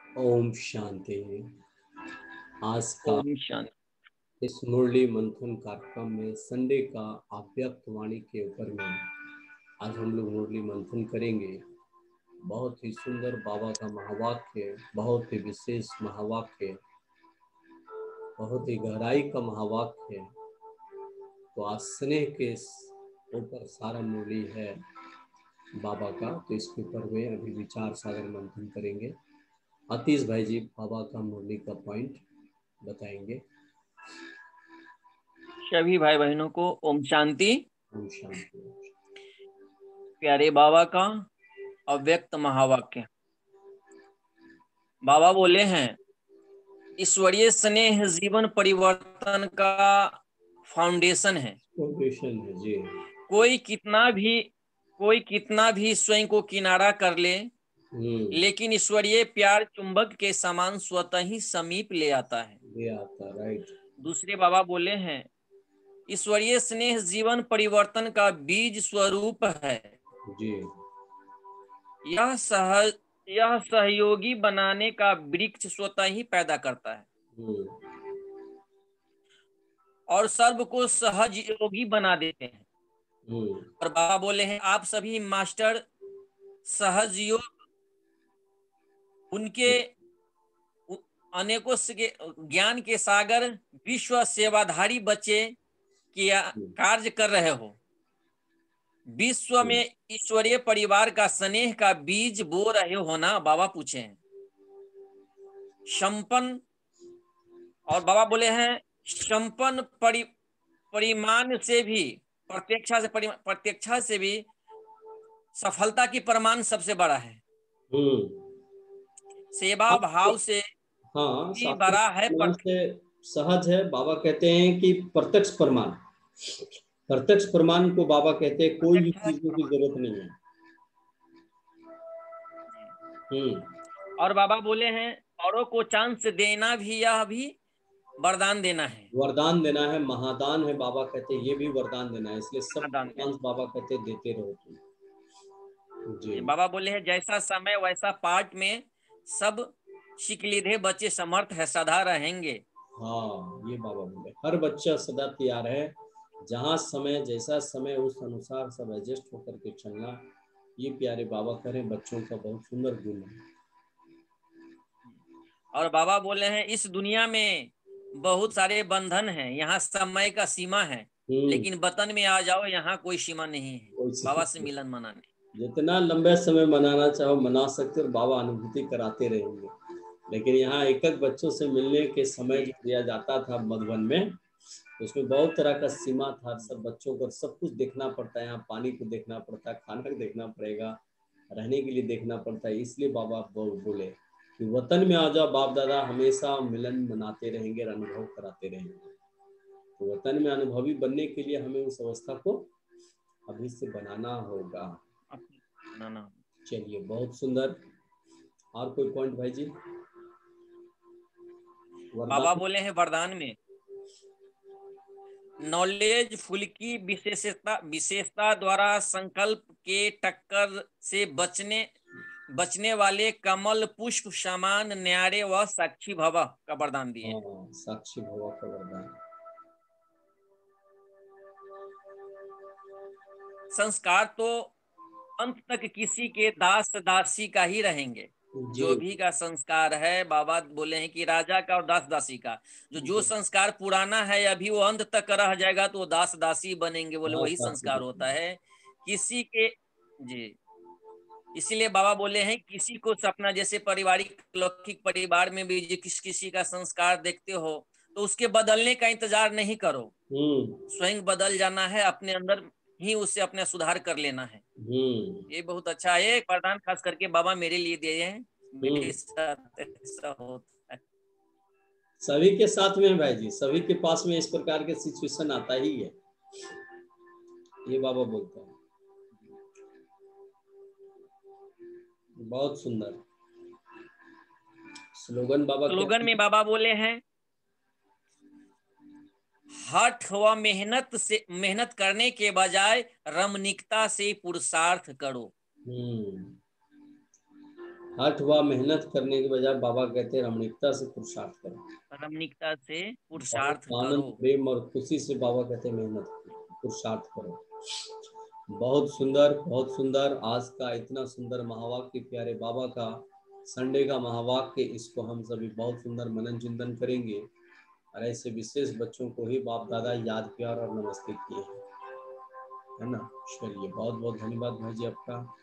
ओम शांति। आज का ओम शांति। इस मुरली मंथन कार्यक्रम में संडे का अव्यक्त वाणी के ऊपर में आज हम लोग मुरली मंथन करेंगे। बहुत ही सुंदर बाबा का महावाक्य, बहुत ही विशेष महावाक्य, बहुत ही गहराई का महावाक्य। तो आज स्नेह के ऊपर सारा मुरली है बाबा का, तो इसके ऊपर में अभी विचार सागर मंथन करेंगे। आतिश भाई जी बाबा का मुरली का पॉइंट बताएंगे। सभी भाई बहनों को ओम शांति। ओम शांति। प्यारे बाबा का अव्यक्त महावाक्य। बाबा बोले हैं, ईश्वरीय स्नेह जीवन परिवर्तन का फाउंडेशन है। फाउंडेशन है जी। कोई कितना भी स्वयं को किनारा कर ले, लेकिन ईश्वरीय प्यार चुंबक के समान स्वतः ही समीप ले आता है। ले आता, राइट। दूसरे बाबा बोले हैं, ईश्वरीय स्नेह जीवन परिवर्तन का बीज स्वरूप है जी। यह सहयोगी बनाने का वृक्ष स्वतः ही पैदा करता है और सर्व को सहज योगी बना देते हैं। और बाबा बोले हैं, आप सभी मास्टर सहज योग, उनके अनेकों ज्ञान के सागर, विश्व सेवाधारी बच्चे कार्य कर रहे हो। विश्व में ईश्वरीय परिवार का स्नेह का बीज बो रहे हो ना? बाबा पूछे हैं। संपन्न, और बाबा बोले हैं, संपन्न परिमाण से भी, प्रत्यक्षा से भी सफलता की प्रमाण सबसे बड़ा है। सेवा भाव से हाँ, भी बड़ा है। से सहज है। बाबा कहते हैं कि प्रत्यक्ष प्रमाण, प्रत्यक्ष प्रमाण को बाबा कहते हैं कोई भी चीजों की जरूरत नहीं है। और बाबा बोले हैं, औरों को चांस देना भी, यह भी वरदान देना है। वरदान देना है, महादान है। बाबा कहते हैं ये भी वरदान देना है, इसलिए सब चांस बाबा कहते हैं देते रहो तुम जी। बाबा बोले हैं, जैसा समय वैसा पाठ में सब शिकलीधे बच्चे समर्थ है, सदा रहेंगे। हाँ, ये बाबा बोले हर बच्चा सदा तैयार है। जहाँ समय, जैसा समय, उस अनुसार सब एडजस्ट होकर के चलना। ये प्यारे बाबा करें, बच्चों का बहुत सुंदर गुण है। और बाबा बोले हैं, इस दुनिया में बहुत सारे बंधन हैं, यहाँ समय का सीमा है, लेकिन वतन में आ जाओ, यहाँ कोई सीमा नहीं है बाबा से मिलन मनाने। जितना लंबे समय मनाना चाहो मना सकते हो, बाबा अनुभूति कराते रहेंगे। लेकिन यहाँ एक एक बच्चों से मिलने के समय जो दिया जाता था मधुबन में, उसमें बहुत तरह का सीमा था। सब बच्चों को सब कुछ देखना पड़ता है, यहाँ पानी को देखना पड़ता है, खाना को देखना पड़ेगा, रहने के लिए देखना पड़ता है। इसलिए बाबा बोले कि वतन में आ जाओ, बाप दादा हमेशा मिलन मनाते रहेंगे, अनुभव कराते रहेंगे। तो वतन में अनुभवी बनने के लिए हमें उस अवस्था को अभी से बनाना होगा। चलिए, बहुत सुंदर। और कोई पॉइंट भाई जी? बाबा बोले हैं, वरदान में नॉलेज फुल की विशेषता द्वारा संकल्प के टक्कर से बचने वाले कमल पुष्प समान न्यारे व साक्षी भव का वरदान दिए। साक्षी भव का वरदान। संस्कार तो अंत तक किसी के दास दासी का ही रहेंगे। जो भी का संस्कार है, बाबा बोले हैं कि राजा का और दास दासी का, जो संस्कार पुराना है अभी वो अंत तक रह जाएगा तो वो दास दासी बनेंगे। बोले वही संस्कार होता है किसी के जी। इसीलिए बाबा बोले हैं, किसी को सपना, जैसे पारिवारिक लौकिक परिवार में भी किसी का संस्कार देखते हो तो उसके बदलने का इंतजार नहीं करो, स्वयं बदल जाना है, अपने अंदर ही उससे अपना सुधार कर लेना है। ये बहुत अच्छा है, एक वरदान खास करके बाबा मेरे लिए दिए हैं। मेरे साथ ऐसा होता है, सभी के साथ में भाई जी, सभी के पास में इस प्रकार के सिचुएशन आता ही है, ये बाबा बोलते हैं। बहुत सुंदर स्लोगन में बाबा बोले हैं, हठ व मेहनत करने के बजाय रमणीकता से पुरुषार्थ करो। हठ व मेहनत करने के बजाय बाबा कहते हैं रमणीकता से पुरुषार्थ करो। रमणीकता से बहुत पुरुषार्थ आनंद, करो। प्रेम और खुशी से बाबा कहते हैं मेहनत करो, पुरुषार्थ करो। बहुत सुंदर, बहुत सुंदर। आज का इतना सुंदर महावाक्य प्यारे बाबा का, संडे का महावाक्य, इसको हम सभी बहुत सुंदर मनन चिंतन करेंगे। और ऐसे विशेष बच्चों को ही बाप दादा याद किया और नमस्ते किए, है ना। चलिए, बहुत बहुत धन्यवाद भाई जी आपका।